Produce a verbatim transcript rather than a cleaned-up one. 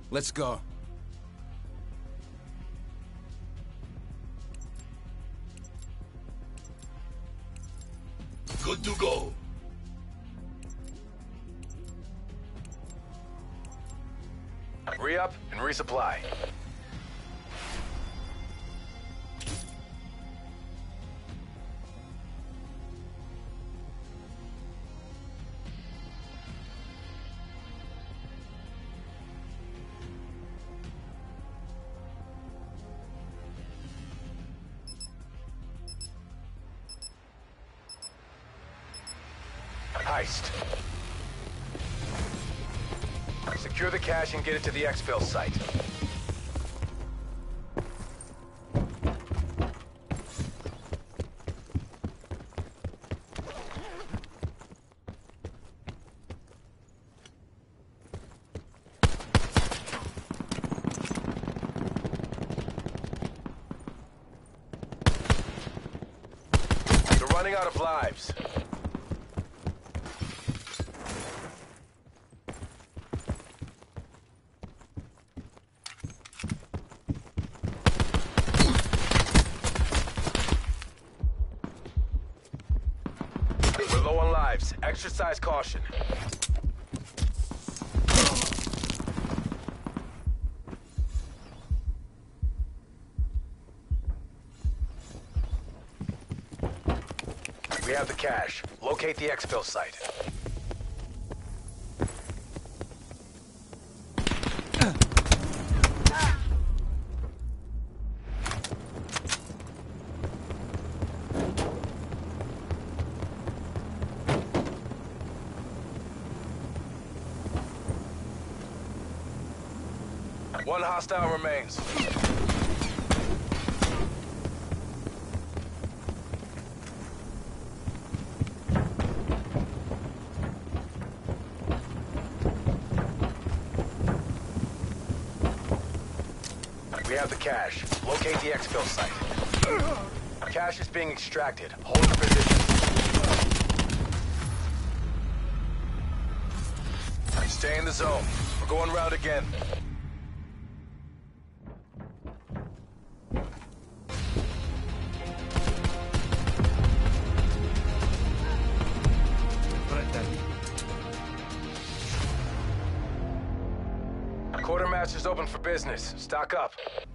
Let's go. Good to go. Re-up and resupply. Heist. Secure the cash and get it to the exfil site. They're running out of lives. We're low on lives. Exercise caution. We have the cash. Locate the exfil site. One hostile remains. We have the cash. Locate the exfil site. Cash is being extracted. Hold your position. Stay in the zone. We're going round again. Quartermaster's open for business. Stock up.